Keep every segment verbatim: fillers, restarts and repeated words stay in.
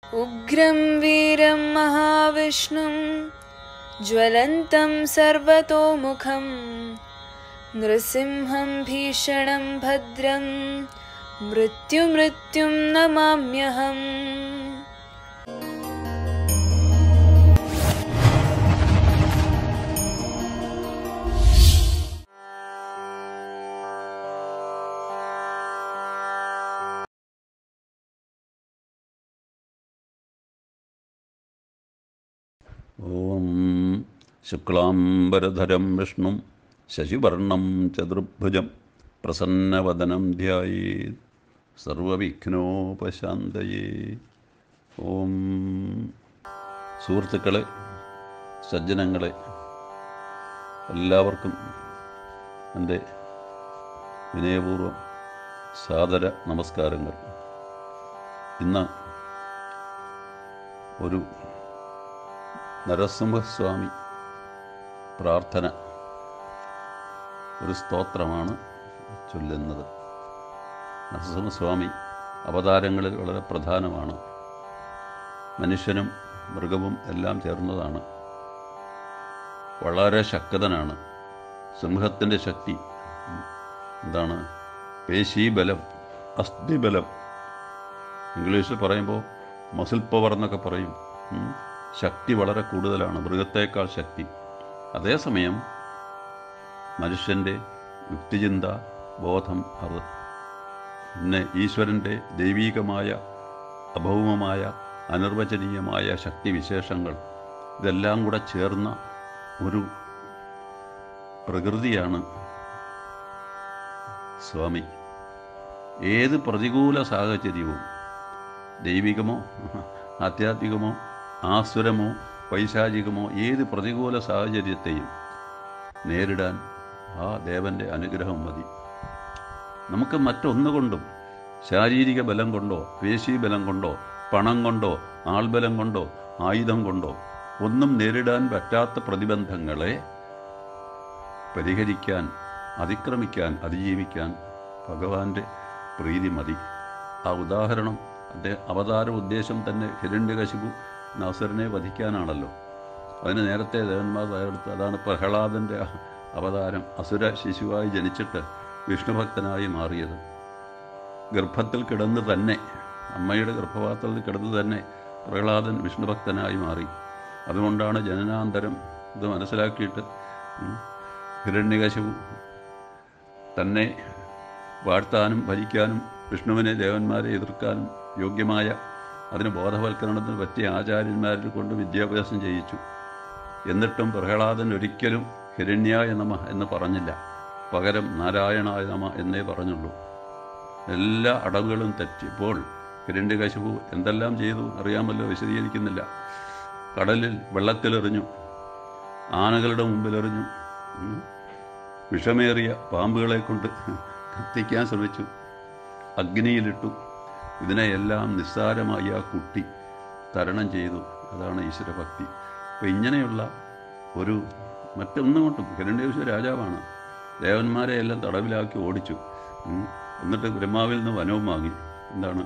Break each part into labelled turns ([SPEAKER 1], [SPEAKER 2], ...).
[SPEAKER 1] उग्रं वीरं महाविष्णुं ज्वलन्तं सर्वतोमुखं नृसिंहं भीषणं भद्रं मृत्युमृत्युं नमाम्यहम्।
[SPEAKER 2] ഓം ശുക്ലാംബരധരം വിഷ്ണും ശശിവർണം ചതുർഭുജം പ്രസന്നവദനം ധ്യായേത് സർവവിഘ്നോപശാന്തയേ. ഓം. സുഹൃത്തുക്കളെ, സജ്ജനങ്ങളെ, എല്ലാവർക്കും എൻ്റെ വിനയപൂർവം സാദര നമസ്കാരങ്ങൾ. ഇന്ന് ഒരു നരസിംഹസ്വാമി പ്രാർത്ഥന, ഒരു സ്തോത്രമാണ് ചൊല്ലുന്നത്. നരസിംഹസ്വാമി അവതാരങ്ങളിൽ വളരെ പ്രധാനമാണ്. മനുഷ്യനും മൃഗവും എല്ലാം ചേർന്നതാണ്. വളരെ ശക്തനാണ്. സിംഹത്തിൻ്റെ ശക്തി എന്താണ്? പേശീബലം, അസ്ഥിബലം. ഇംഗ്ലീഷിൽ പറയുമ്പോൾ മസിൽ പവർ എന്നൊക്കെ പറയും. ശക്തി വളരെ കൂടുതലാണ്, മൃഗത്തേക്കാൾ ശക്തി. അതേസമയം മനുഷ്യൻ്റെ യുക്തിചിന്ത, ബോധം, അത് പിന്നെ ഈശ്വരൻ്റെ ദൈവീകമായ അഭൗമമായ അനിർവചനീയമായ ശക്തിവിശേഷങ്ങൾ, ഇതെല്ലാം കൂടെ ചേർന്ന ഒരു പ്രകൃതിയാണ് സ്വാമി. ഏത് പ്രതികൂല സാഹചര്യവും, ദൈവികമോ ആധ്യാത്മികമോ ആസുരമോ പൈശാചികമോ ഏത് പ്രതികൂല സാഹചര്യത്തെയും നേരിടാൻ ആ ദേവൻ്റെ അനുഗ്രഹം മതി. നമുക്ക് മറ്റൊന്നുകൊണ്ടും, ശാരീരിക ബലം കൊണ്ടോ പേശീബലം കൊണ്ടോ പണം കൊണ്ടോ ആൾബലം കൊണ്ടോ ആയുധം കൊണ്ടോ ഒന്നും നേരിടാൻ പറ്റാത്ത പ്രതിബന്ധങ്ങളെ പരിഹരിക്കാൻ, അതിക്രമിക്കാൻ, അതിജീവിക്കാൻ ഭഗവാന്റെ പ്രീതി മതി. ആ ഉദാഹരണം അദ്ദേഹം അവതാര ഉദ്ദേശം തന്നെ ഹിരണ്യകശിപു നസുരനെ വധിക്കാനാണല്ലോ. അതിന് നേരത്തെ ദേവന്മാർ തയ്യാറെടുത്ത്, അതാണ് പ്രഹ്ലാദൻ്റെ അവതാരം. അസുര ശിശുവായി ജനിച്ചിട്ട് വിഷ്ണുഭക്തനായി മാറിയത്. ഗർഭത്തിൽ കിടന്ന് തന്നെ, അമ്മയുടെ ഗർഭപാത്രത്തിൽ കിടന്ന് തന്നെ പ്രഹ്ലാദൻ വിഷ്ണുഭക്തനായി മാറി. അതുകൊണ്ടാണ് ജനനാന്തരം ഇത് മനസ്സിലാക്കിയിട്ട് ഹിരണ്യകശിപു തന്നെ വാഴ്ത്താനും ഭരിക്കാനും വിഷ്ണുവിനെ ദേവന്മാരെ എതിർക്കാനും യോഗ്യമായ, അതിന് ബോധവൽക്കരണത്തിന് പറ്റിയ ആചാര്യന്മാരിൽ കൊണ്ട് വിദ്യാഭ്യാസം ചെയ്യിച്ചു. എന്നിട്ടും പ്രഹ്ലാദൻ ഒരിക്കലും ഹിരണ്യായ നമ എന്ന് പറഞ്ഞില്ല. പകരം നാരായണായ നമ എന്നേ പറഞ്ഞുള്ളൂ. എല്ലാ അടവുകളും തെറ്റിയപ്പോൾ ഹിരണ്യകശിപു എന്തെല്ലാം ചെയ്തു അറിയാമല്ലോ, വിശദീകരിക്കുന്നില്ല. കടലിൽ വെള്ളത്തിലെറിഞ്ഞു, ആനകളുടെ മുമ്പിലെറിഞ്ഞു, വിഷമേറിയ പാമ്പുകളെ കൊണ്ട് കത്തിക്കാൻ ശ്രമിച്ചു, അഗ്നിയിലിട്ടു. ഇതിനെയെല്ലാം നിസ്സാരമായി ആ കുട്ടി തരണം ചെയ്തു. അതാണ് ഈശ്വരഭക്തി. അപ്പോൾ ഇങ്ങനെയുള്ള ഒരു മറ്റൊന്നും കൊണ്ടും ഹിരണ്യകശിപു രാജാവാണ്. ദേവന്മാരെ എല്ലാം തടവിലാക്കി ഓടിച്ചു. എന്നിട്ട് ബ്രഹ്മാവിൽ നിന്ന് വനവും വാങ്ങി. എന്താണ്?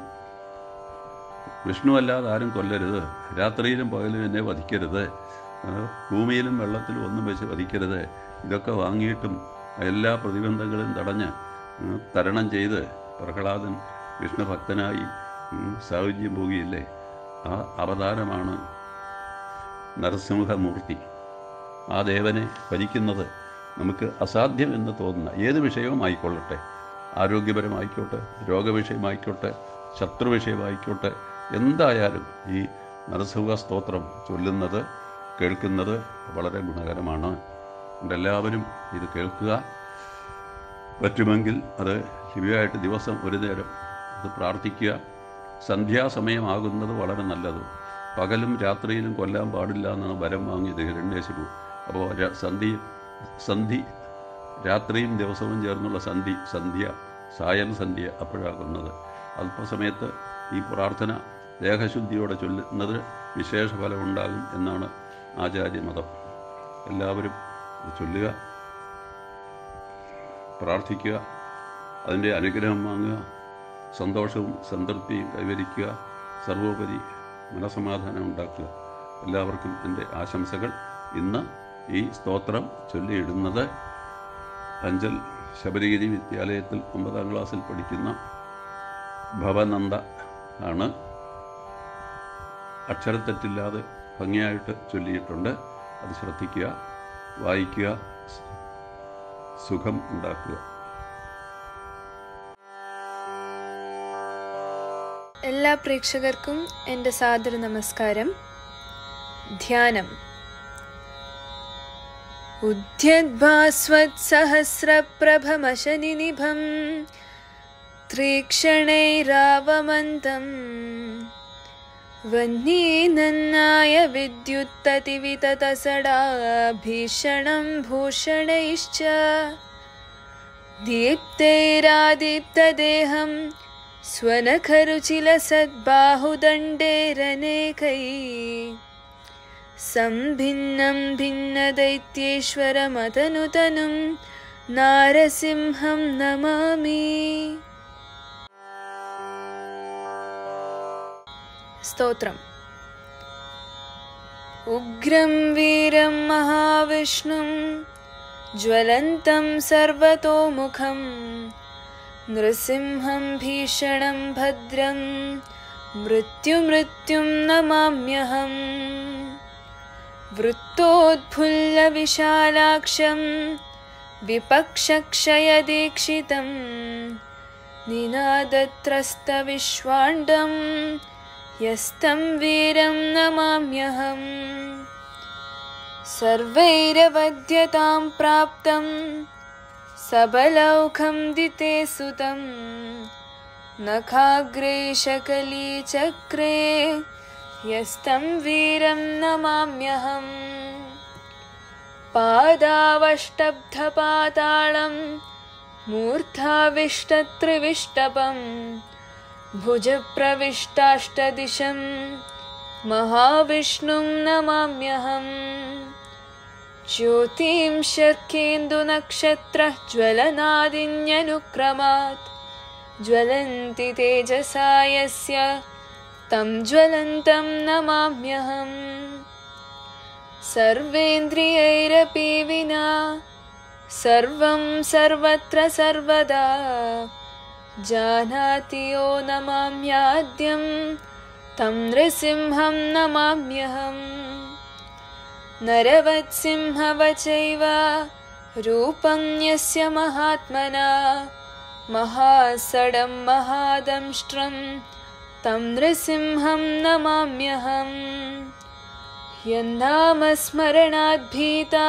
[SPEAKER 2] വിഷ്ണു അല്ലാതെ ആരും കൊല്ലരുത്, രാത്രിയിലും പകലും എന്നെ വധിക്കരുത്, ഭൂമിയിലും വെള്ളത്തിലും ഒന്നും വെച്ച് വധിക്കരുത്. ഇതൊക്കെ വാങ്ങിയിട്ടും എല്ലാ പ്രതിബന്ധങ്ങളും തടഞ്ഞ് തരണം ചെയ്ത് പ്രഹ്ലാദൻ വിഷ്ണുഭക്തനായി സായുജ്യം പോകിയില്ലേ? ആ അവതാരമാണ് നരസിംഹമൂർത്തി. ആ ദേവനെ ഭരിക്കുന്നത് നമുക്ക് അസാധ്യമെന്ന് തോന്നുന്ന ഏത് വിഷയവും ആയിക്കൊള്ളട്ടെ, ആരോഗ്യപരമായിക്കോട്ടെ, രോഗവിഷയമായിക്കോട്ടെ, ശത്രുവിഷയമായിക്കോട്ടെ, എന്തായാലും ഈ നരസിംഹ സ്തോത്രം ചൊല്ലുന്നത്, കേൾക്കുന്നത് വളരെ ഗുണകരമാണ്. എല്ലാവരും ഇത് കേൾക്കുക. പറ്റുമെങ്കിൽ അത് ശരിയായിട്ട് ദിവസം ഒരു നേരം അത് പ്രാർത്ഥിക്കുക. സന്ധ്യാസമയമാകുന്നത് വളരെ നല്ലത്. പകലും രാത്രിയിലും കൊല്ലാൻ പാടില്ല എന്നാണ് വരം വാങ്ങിയത് ഹിരണ്യകശിപു. അപ്പോൾ സന്ധി സന്ധി രാത്രിയും ദിവസവും ചേർന്നുള്ള സന്ധി സന്ധ്യ സായം സന്ധ്യ അപ്പോഴാകുന്നത്. അല്പസമയത്ത് ഈ പ്രാർത്ഥന ദേഹശുദ്ധിയോടെ ചൊല്ലുന്നത് വിശേഷ ഫലമുണ്ടാകും എന്നാണ് ആചാര്യമതം. എല്ലാവരും ചൊല്ലുക, പ്രാർത്ഥിക്കുക, അതിൻ്റെ അനുഗ്രഹം വാങ്ങുക, സന്തോഷവും സംതൃപ്തിയും കൈവരിക്കുക. സർവോപരി മനസമാധാനം ഉണ്ടാക്കുക. എല്ലാവർക്കും എൻ്റെ ആശംസകൾ. ഇന്ന് ഈ സ്തോത്രം ചൊല്ലിയിടുന്നത് അഞ്ചൽ ശബരിഗിരി വിദ്യാലയത്തിൽ ഒമ്പതാം ക്ലാസ്സിൽ പഠിക്കുന്ന ഭവനന്ദ ആണ്. അക്ഷരത്തെറ്റില്ലാതെ ഭംഗിയായിട്ട് ചൊല്ലിയിട്ടുണ്ട്. അത് ശ്രദ്ധിക്കുക, വായിക്കുക, സുഖം ഉണ്ടാക്കുക.
[SPEAKER 1] എല്ലാ പ്രേക്ഷകർക്കും എൻ്റെ സാദര നമസ്കാരം. ധ്യാനം. ഉദ്യദ്ഭാസ്വത്സഹസ്രപ്രഭമശനിനിഭം ത്രീക്ഷണൈരാവമന്തം വന്യീനന്നായ വിദ്യുത്തതിവിതതസടാ ഭീഷണം ഭൂഷണൈശ്ച ദീപ്തൈരാദീപ്തദേഹം സ്വനഖരുചിലസദ്ബാഹുദണ്ഡൈരനേകൈ സംഭിന്നം ഭിന്നദൈത്യേശ്വരമതനുതനും നാരസിംഹം നമാമി. സ്തോത്രം. ഉഗ്രം വീരം മഹാവിഷ്ണും ജ്വലന്തം സർവതോമുഖം നൃസിംഹം ഭീഷണം ഭദ്രം മൃത്യുമൃത്യും നമാമ്യഹം. വൃത്തോദ്ഫുല്ലവിശാലാക്ഷം വിപക്ഷക്ഷയദീക്ഷിതം നിനാദത്രസ്തവിശ്വാണ്ഡം യസ്തം വീരം നമാമ്യഹം. സർവൈരവധ്യതാം പ്രാപ്തം സബലൗഖം ദിതേ സുതം നഖാഗ്രേ ശകലീചക്രേ യസ്തം വീരം നമാമ്യഹം. പാദാവഷ്ടബ്ധപാതാളം മൂർധാവിഷ്ടത്രിവിഷ്ടപം ഭുജപ്രവിഷ്ടാഷ്ടദിശം മഹാവിഷ്ണും നമാമ്യഹം. ജ്യോതിം ശർക്കേന്ദുനക്ഷത്രഃ ജ്വലനാദിന്യനുക്രമാത് ജ്വലന്തി തേജസാ യസ്യ തം ജ്വലന്തം നമാമ്യഹം. സർവേന്ദ്രിയൈരപി വിനാ സർവം സർവത്ര സർവദാ ജാനാതി യോ നമാമ്യാദ്യം തം നൃസിംഹം നമാമ്യഹം. നരവത്സിംഹവചൈവ രൂപം യസ്യ മഹാത്മനാ മഹാസടം മഹാദംഷ്ട്രം തം നൃസിംഹം നമാമ്യഹം. യന്നാമസ്മരണാത് ഭീതാ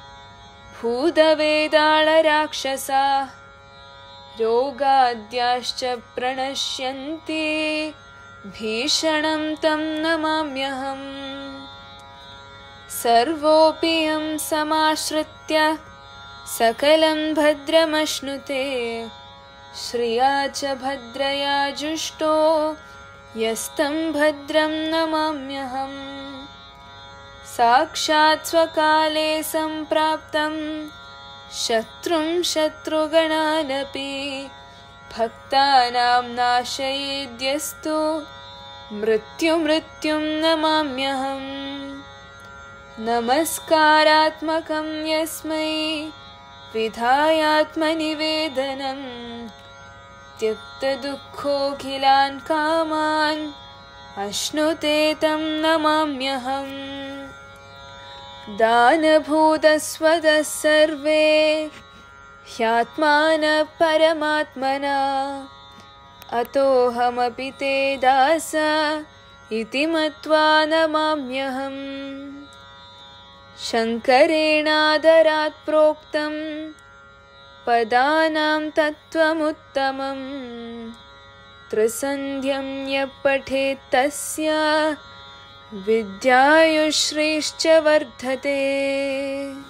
[SPEAKER 1] ഭൂതവേതാളരാക്ഷസാഃ രോഗാദ്യാശ്ച പ്രണശ്യന്തി ഭീഷണം തം നമാമ്യഹം. സർവോപി യം സമാശ്രിത്യ സകലം ഭദ്രമശ്നുതേ ശ്രിയാ ച ഭദ്രയാ ജുഷ്ടോ യസ്തം ഭദ്രം നമാമ്യഹം. സാക്ഷാത് സ്വകാലേ സംപ്രാപ്തം ശത്രും ശത്രുഗണാനപി ഭക്താനാം നാശയേദ്യസ്തു മൃത്യുമൃത്യും നമാമ്യഹം. നമസ്കാരാത്മകം യസ്മൈ വിധായാത്മനിവേദനം ത്യക്തദുഃഖോഖിലാൻ കാമാൻ അശ്നുതേ തം നമാമ്യഹം. ദാനഭൂതസ്വതഃ സർവേ ഹ്യാത്മാനഃ പരമാത്മനാ അതോഹമപി തേ ദാസ ഇതി മത്വാ നമാമ്യഹം. ശങ്കരേണാദരാത് പ്രോക്തം പദാനാം തത്വമുത്തമം ത്രിസന്ധ്യം യഃ പഠേത് തസ്യ വിദ്യായുശ്രീശ്ച വർധത്തെ.